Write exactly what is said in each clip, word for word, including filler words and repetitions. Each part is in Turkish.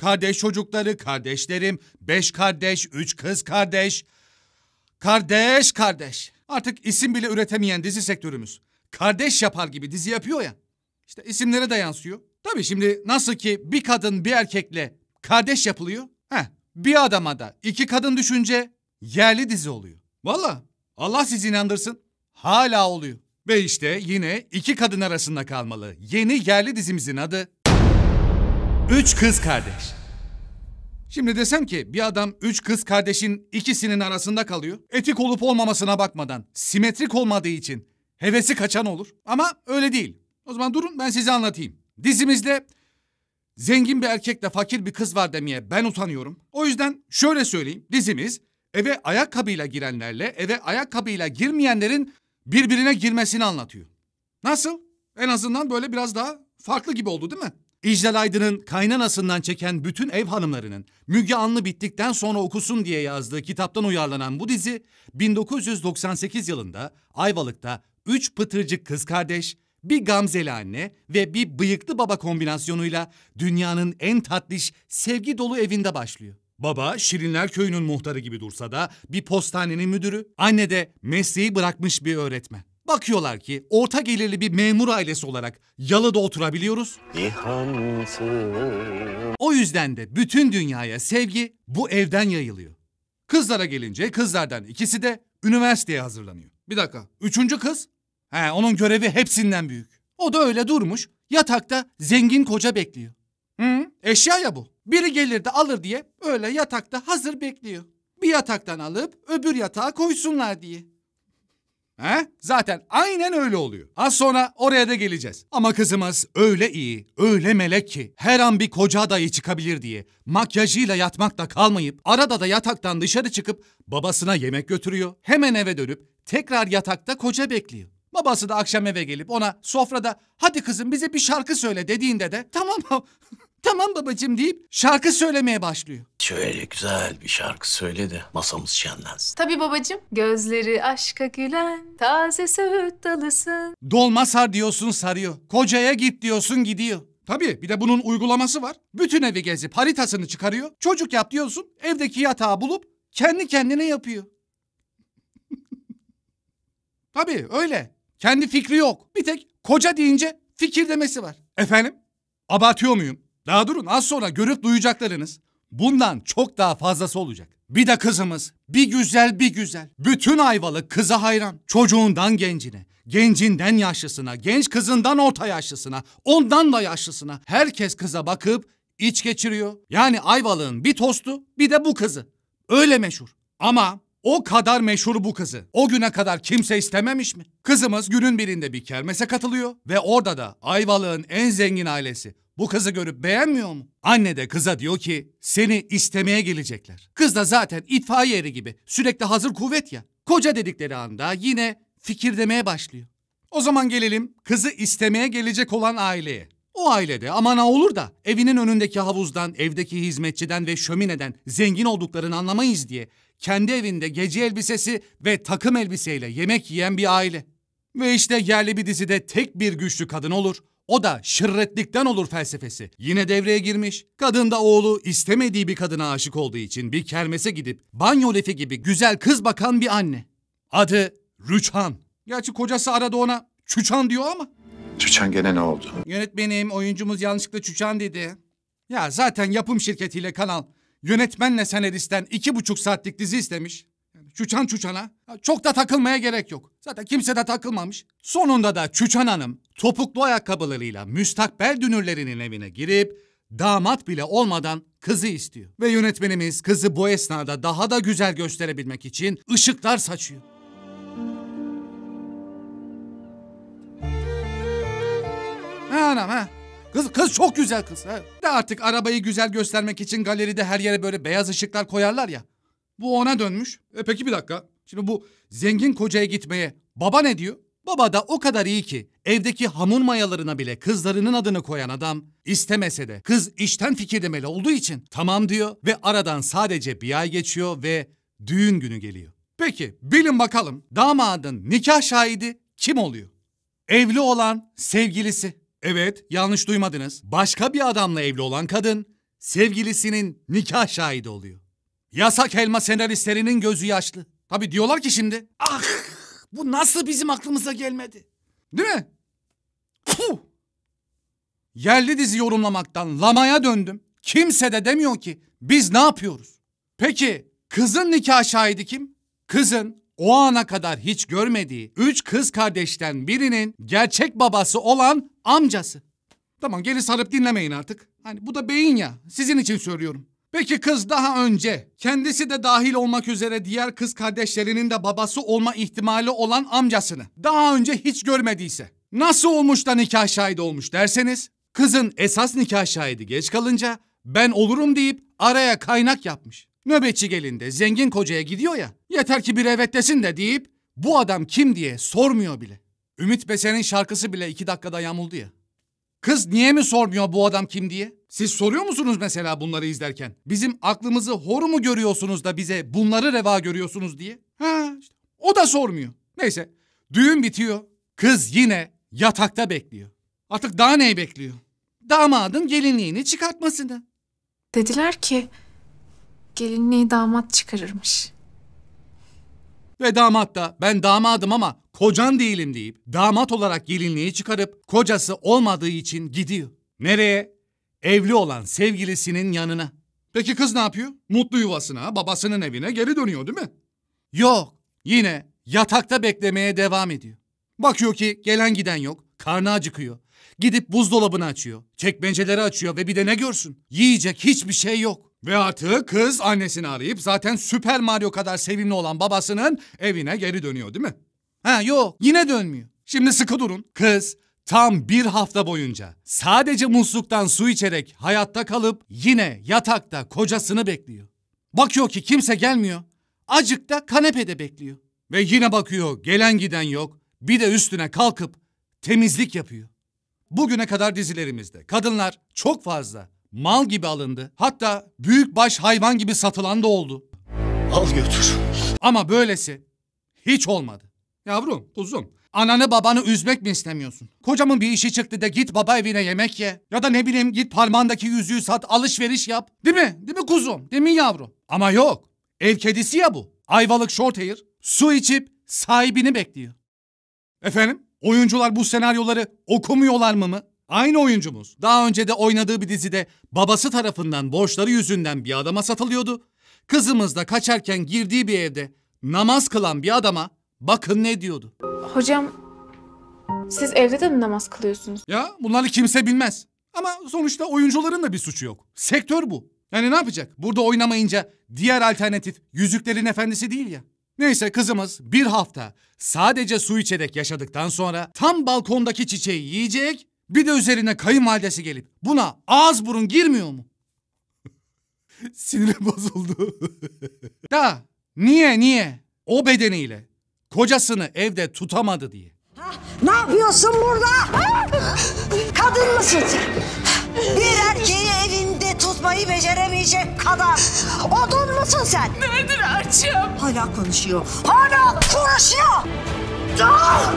kardeş çocukları, kardeşlerim, beş kardeş, üç kız kardeş. Kardeş kardeş. Artık isim bile üretemeyen dizi sektörümüz. Kardeş yapar gibi dizi yapıyor ya. İşte isimlere de yansıyor. Tabii şimdi nasıl ki bir kadın bir erkekle kardeş yapılıyor. Heh, bir adama da iki kadın düşünce yerli dizi oluyor. Vallahi Allah sizi inandırsın. Hala oluyor. Ve işte yine iki kadın arasında kalmalı. Yeni yerli dizimizin adı Üç Kız Kardeş. Şimdi desem ki bir adam üç kız kardeşin ikisinin arasında kalıyor. Etik olup olmamasına bakmadan, simetrik olmadığı için hevesi kaçan olur. Ama öyle değil. O zaman durun ben size anlatayım. Dizimizde zengin bir erkekle fakir bir kız var demeye ben utanıyorum. O yüzden şöyle söyleyeyim. Dizimiz eve ayakkabıyla girenlerle eve ayakkabıyla girmeyenlerin birbirine girmesini anlatıyor. Nasıl? En azından böyle biraz daha farklı gibi oldu değil mi? İclal Aydın'ın kaynanasından çeken bütün ev hanımlarının Müge Anlı bittikten sonra okusun diye yazdığı kitaptan uyarlanan bu dizi bin dokuz yüz doksan sekiz yılında Ayvalık'ta üç pıtırcık kız kardeş, bir gamzeli anne ve bir bıyıklı baba kombinasyonuyla dünyanın en tatlış, sevgi dolu evinde başlıyor. Baba Şirinler Köyü'nün muhtarı gibi dursa da bir postanenin müdürü, anne de mesleği bırakmış bir öğretmen. Bakıyorlar ki orta gelirli bir memur ailesi olarak yalıda oturabiliyoruz. İhansın. O yüzden de bütün dünyaya sevgi bu evden yayılıyor. Kızlara gelince kızlardan ikisi de üniversiteye hazırlanıyor. Bir dakika, üçüncü kız? He, onun görevi hepsinden büyük. O da öyle durmuş, yatakta zengin koca bekliyor. Hı, eşya ya bu. Biri gelir de alır diye öyle yatakta hazır bekliyor. Bir yataktan alıp öbür yatağa koysunlar diye. He? Zaten aynen öyle oluyor. Az sonra oraya da geleceğiz. Ama kızımız öyle iyi, öyle melek ki her an bir koca adayı çıkabilir diye makyajıyla yatmakta kalmayıp arada da yataktan dışarı çıkıp babasına yemek götürüyor. Hemen eve dönüp tekrar yatakta koca bekliyor. Babası da akşam eve gelip ona sofrada hadi kızım bize bir şarkı söyle dediğinde de tamam tamam babacığım deyip şarkı söylemeye başlıyor. Şöyle güzel bir şarkı söyle de masamız şenlensin. Tabii babacığım. Gözleri aşka gülen taze söğüt dalısın. Dolma sar diyorsun sarıyor. Kocaya git diyorsun gidiyor. Tabii bir de bunun uygulaması var. Bütün evi gezip haritasını çıkarıyor. Çocuk yap diyorsun evdeki yatağı bulup kendi kendine yapıyor. Tabii öyle. Kendi fikri yok. Bir tek koca deyince fikir demesi var. Efendim? Abartıyor muyum? Daha durun az sonra görüp duyacaklarınız bundan çok daha fazlası olacak. Bir de kızımız bir güzel bir güzel. Bütün Ayvalık kıza hayran. Çocuğundan gencine, gencinden yaşlısına, genç kızından orta yaşlısına, ondan da yaşlısına. Herkes kıza bakıp iç geçiriyor. Yani Ayvalık'ın bir tostu bir de bu kızı. Öyle meşhur. Ama o kadar meşhur bu kızı o güne kadar kimse istememiş mi? Kızımız günün birinde bir kermese katılıyor ve orada da Ayvalık'ın en zengin ailesi bu kızı görüp beğenmiyor mu? Anne de kıza diyor ki seni istemeye gelecekler. Kız da zaten itfaiye eri gibi sürekli hazır kuvvet ya. Koca dedikleri anda yine fikir demeye başlıyor. O zaman gelelim kızı istemeye gelecek olan aileye. O ailede aman ha olur da evinin önündeki havuzdan, evdeki hizmetçiden ve şömineden zengin olduklarını anlamayız diye kendi evinde gece elbisesi ve takım elbiseyle yemek yiyen bir aile. Ve işte yerli bir dizide tek bir güçlü kadın olur. O da şirretlikten olur felsefesi. Yine devreye girmiş. Kadın da oğlu istemediği bir kadına aşık olduğu için bir kermese gidip banyo lefi gibi güzel kız bakan bir anne. Adı Rüçhan. Gerçi kocası arada ona Çüçhan diyor ama. Çüçhan gene ne oldu? Yönetmenim oyuncumuz yanlışlıkla Çüçhan dedi. Ya zaten yapım şirketiyle kanal yönetmenle senaristten iki buçuk saatlik dizi istemiş. Yani Çüçhan Çüçhan'a çok da takılmaya gerek yok. Zaten kimse de takılmamış. Sonunda da Çüçhan Hanım topuklu ayakkabılarıyla müstakbel dünürlerinin evine girip damat bile olmadan kızı istiyor. Ve yönetmenimiz kızı bu esnada daha da güzel gösterebilmek için ışıklar saçıyor. Ha anam ha. Kız, kız çok güzel kız. Ha. De artık arabayı güzel göstermek için galeride her yere böyle beyaz ışıklar koyarlar ya. Bu ona dönmüş. E peki bir dakika. Şimdi bu zengin kocaya gitmeye baba ne diyor? Baba da o kadar iyi ki evdeki hamur mayalarına bile kızlarının adını koyan adam istemese de kız işten fikir demeli olduğu için tamam diyor ve aradan sadece bir ay geçiyor ve düğün günü geliyor. Peki bilin bakalım damadın nikah şahidi kim oluyor? Evli olan sevgilisi. Evet yanlış duymadınız. Başka bir adamla evli olan kadın sevgilisinin nikah şahidi oluyor. Yasak Elma senaristlerinin gözü yaşlı. Tabii diyorlar ki şimdi, ah bu nasıl bizim aklımıza gelmedi? Değil mi? Puh! Yerli dizi yorumlamaktan lamaya döndüm. Kimse de demiyor ki biz ne yapıyoruz? Peki kızın nikah şahidi kim? Kızın o ana kadar hiç görmediği üç kız kardeşten birinin gerçek babası olan amcası. Tamam, geri sarıp dinlemeyin artık. Hani bu da beyin ya, sizin için söylüyorum. Peki kız daha önce kendisi de dahil olmak üzere diğer kız kardeşlerinin de babası olma ihtimali olan amcasını daha önce hiç görmediyse nasıl olmuş da nikah şahidi olmuş derseniz, kızın esas nikah şahidi geç kalınca ben olurum deyip araya kaynak yapmış. Nöbetçi gelin de zengin kocaya gidiyor ya, yeter ki bir evet desin de deyip bu adam kim diye sormuyor bile. Ümit Besen'in şarkısı bile iki dakikada yamuldu ya. Kız niye mi sormuyor bu adam kim diye? Siz soruyor musunuz mesela bunları izlerken? Bizim aklımızı hor mu görüyorsunuz da bize bunları reva görüyorsunuz diye? Ha, işte o da sormuyor. Neyse, düğün bitiyor. Kız yine yatakta bekliyor. Artık daha neyi bekliyor? Damadın gelinliğini çıkartmasını. Dediler ki gelinliği damat çıkarırmış. Ve damat da ben damadım ama kocan değilim deyip damat olarak gelinliği çıkarıp kocası olmadığı için gidiyor. Nereye? Evli olan sevgilisinin yanına. Peki kız ne yapıyor? Mutlu yuvasına, babasının evine geri dönüyor değil mi? Yok. Yine yatakta beklemeye devam ediyor. Bakıyor ki gelen giden yok. Karnı acıkıyor. Gidip buzdolabını açıyor. Çekmeceleri açıyor ve bir de ne görsün? Yiyecek hiçbir şey yok. Ve artık kız annesini arayıp zaten Süper Mario kadar sevimli olan babasının evine geri dönüyor değil mi? Ha yok, yine dönmüyor. Şimdi sıkı durun. Kız tam bir hafta boyunca sadece musluktan su içerek hayatta kalıp yine yatakta kocasını bekliyor. Bakıyor ki kimse gelmiyor. Acık da kanepede bekliyor. Ve yine bakıyor gelen giden yok. Bir de üstüne kalkıp temizlik yapıyor. Bugüne kadar dizilerimizde kadınlar çok fazla mal gibi alındı. Hatta büyükbaş hayvan gibi satılan da oldu. Al götür. Ama böylesi hiç olmadı. Yavrum, kuzum, ananı babanı üzmek mi istemiyorsun? Kocamın bir işi çıktı da git baba evine yemek ye. Ya da ne bileyim git parmağındaki yüzüğü sat, alışveriş yap. Değil mi? Değil mi kuzum? Değil mi yavrum? Ama yok. Ev kedisi ya bu. Ayvalık short hair. Su içip sahibini bekliyor. Efendim? Oyuncular bu senaryoları okumuyorlar mı mı? Aynı oyuncumuz daha önce de oynadığı bir dizide babası tarafından borçları yüzünden bir adama satılıyordu. Kızımız da kaçarken girdiği bir evde namaz kılan bir adama bakın ne diyordu. Hocam siz evde de mi namaz kılıyorsunuz? Ya bunları kimse bilmez. Ama sonuçta oyuncuların da bir suçu yok. Sektör bu. Yani ne yapacak? Burada oynamayınca diğer alternatif Yüzüklerin Efendisi değil ya. Neyse kızımız bir hafta sadece su içerek yaşadıktan sonra tam balkondaki çiçeği yiyecek, bir de üzerine kayınvalidesi gelip buna ağız burun girmiyor mu? Sinirim bozuldu. Da niye niye? O bedeniyle kocasını evde tutamadı diye. Ne yapıyorsun burada? Kadın mısın sen? Bir erkeği evinde tutmayı beceremeyecek kadar odun musun sen? Nedir açım? Hala konuşuyor. Hala konuşuyor. Ah!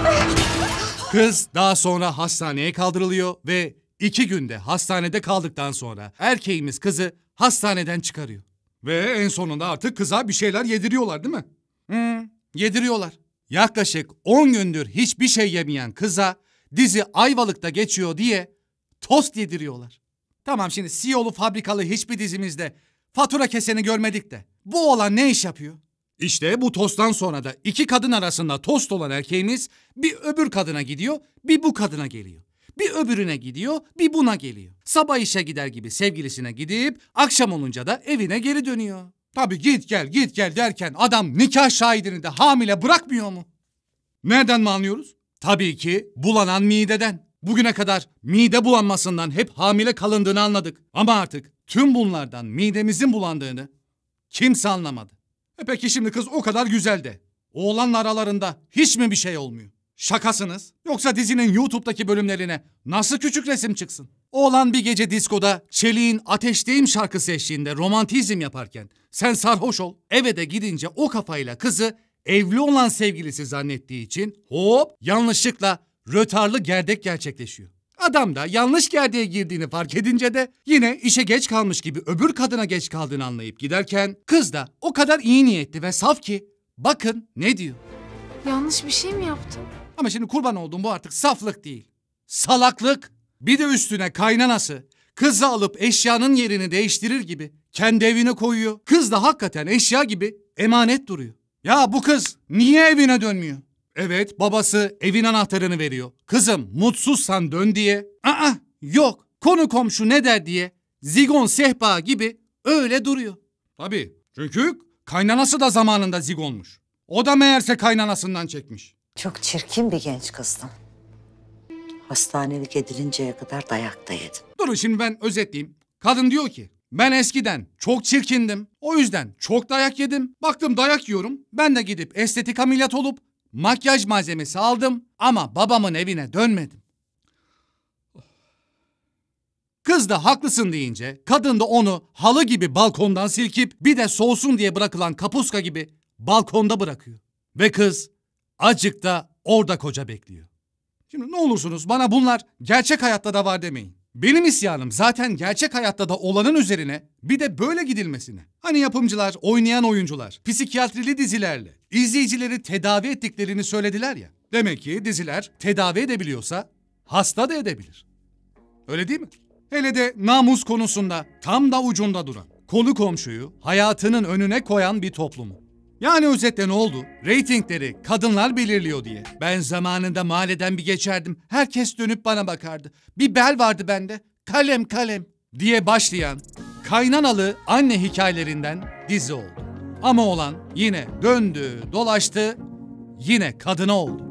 Kız daha sonra hastaneye kaldırılıyor ve iki günde hastanede kaldıktan sonra erkeğimiz kızı hastaneden çıkarıyor. Ve en sonunda artık kıza bir şeyler yediriyorlar değil mi? Hı, yediriyorlar. Yaklaşık on gündür hiçbir şey yemeyen kıza dizi Ayvalık'ta geçiyor diye tost yediriyorlar. Tamam, şimdi C E O'lu fabrikalı hiçbir dizimizde fatura keseni görmedik de bu olan ne iş yapıyor? İşte bu tosttan sonra da iki kadın arasında tost olan erkeğimiz bir öbür kadına gidiyor, bir bu kadına geliyor. Bir öbürüne gidiyor, bir buna geliyor. Sabah işe gider gibi sevgilisine gidip akşam olunca da evine geri dönüyor. Tabii git gel git gel derken adam nikah şahidini de hamile bırakmıyor mu? Nereden mi anlıyoruz? Tabii ki bulanan mideden. Bugüne kadar mide bulanmasından hep hamile kalındığını anladık. Ama artık tüm bunlardan midemizin bulandığını kimse anlamadı. E peki şimdi kız o kadar güzel de oğlanla aralarında hiç mi bir şey olmuyor? Şakasınız. Yoksa dizinin YouTube'daki bölümlerine nasıl küçük resim çıksın? Oğlan bir gece diskoda Çelik'in Ateşteyim şarkısı eşliğinde romantizm yaparken sen sarhoş ol. Eve de gidince o kafayla kızı evli olan sevgilisi zannettiği için hop yanlışlıkla rötarlı gerdek gerçekleşiyor. Adam da yanlış gerdeğe girdiğini fark edince de yine işe geç kalmış gibi öbür kadına geç kaldığını anlayıp giderken kız da o kadar iyi niyetli ve saf ki bakın ne diyor. Yanlış bir şey mi yaptım? Ama şimdi kurban olduğum bu artık saflık değil. Salaklık. Bir de üstüne kaynanası kızı alıp eşyanın yerini değiştirir gibi kendi evine koyuyor. Kız da hakikaten eşya gibi emanet duruyor. Ya bu kız niye evine dönmüyor? Evet, babası evin anahtarını veriyor. Kızım mutsuzsan dön diye. Aa, yok, konu komşu ne der diye zigon sehpa gibi öyle duruyor. Tabii, çünkü kaynanası da zamanında zigonmuş. O da meğerse kaynanasından çekmiş. Çok çirkin bir genç kızdım. Hastanelik edilinceye kadar dayak da yedim. Durun şimdi ben özetleyeyim. Kadın diyor ki ben eskiden çok çirkindim. O yüzden çok dayak yedim. Baktım dayak yiyorum. Ben de gidip estetik ameliyat olup makyaj malzemesi aldım. Ama babamın evine dönmedim. Kız da haklısın deyince kadın da onu halı gibi balkondan silkip bir de soğusun diye bırakılan kapuska gibi balkonda bırakıyor. Ve kız acık da orada koca bekliyor. Şimdi ne olursunuz bana bunlar gerçek hayatta da var demeyin. Benim isyanım zaten gerçek hayatta da olanın üzerine bir de böyle gidilmesine. Hani yapımcılar, oynayan oyuncular, psikiyatrili dizilerle izleyicileri tedavi ettiklerini söylediler ya. Demek ki diziler tedavi edebiliyorsa hasta da edebilir. Öyle değil mi? Hele de namus konusunda tam da ucunda duran, konu komşuyu hayatının önüne koyan bir toplumu. Yani özetle ne oldu? Reytingleri kadınlar belirliyor diye. Ben zamanında mahalleden bir geçerdim. Herkes dönüp bana bakardı. Bir bel vardı bende. Kalem kalem diye başlayan kaynanalı anne hikayelerinden dizi oldu. Ama olan yine döndü, dolaştı, yine kadına oldu.